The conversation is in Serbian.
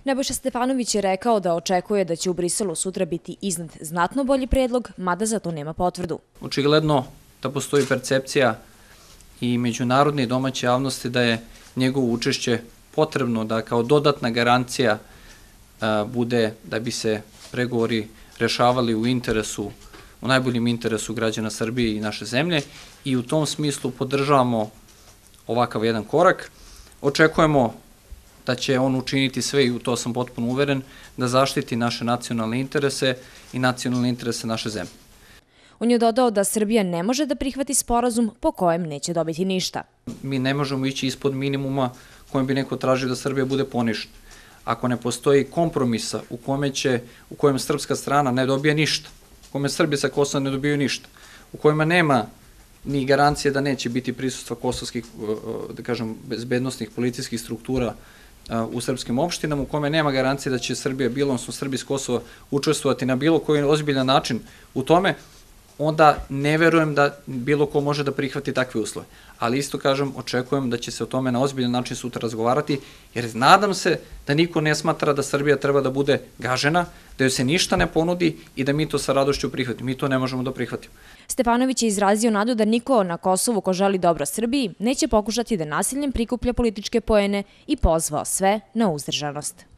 Nebojša Stefanović je rekao da očekuje da će u Briselu sutra biti iznad znatno bolji predlog, mada za to nema potvrdu. Očigledno da postoji percepcija i međunarodne i domaće javnosti da je njegovo učešće potrebno da kao dodatna garancija bude da bi se pregovori rešavali u najboljem interesu građana Srbije i naše zemlje i u tom smislu podržavamo ovakav jedan korak. Očekujemo da će on učiniti sve, i u to sam potpuno uveren, da zaštiti naše nacionalne interese i nacionalne interese naše zemlje. On je dodao da Srbija ne može da prihvati sporazum po kojem neće dobiti ništa. Mi ne možemo ići ispod minimuma kojem bi neko tražio da Srbija bude ponižena. Ako ne postoji kompromisa u kojem srpska strana ne dobije ništa, u kojem Srbi sa Kosova ne dobiju ništa, u kojima nema ni garancije da neće biti prisustva kosovskih, da kažem, bezbednosnih policijskih struktura u srpskim opštinama, u kome nema garancije da će Srbija, odnosno Srbi s Kosova, učestvovati na bilo koji ozbiljan način u tome, onda ne verujem da bilo ko može da prihvati takve uslove. Ali isto kažem, očekujem da će se o tome na ozbiljan način sutra razgovarati, jer nadam se da niko ne smatra da Srbija treba da bude gažena, da joj se ništa ne ponudi i da mi to sa radošću prihvatimo. Mi to ne možemo da prihvatimo. Stefanović je izrazio nadu da niko na Kosovu ko želi dobro Srbiji neće pokušati da nasiljem prikuplja političke poene i pozvao sve na uzdržanost.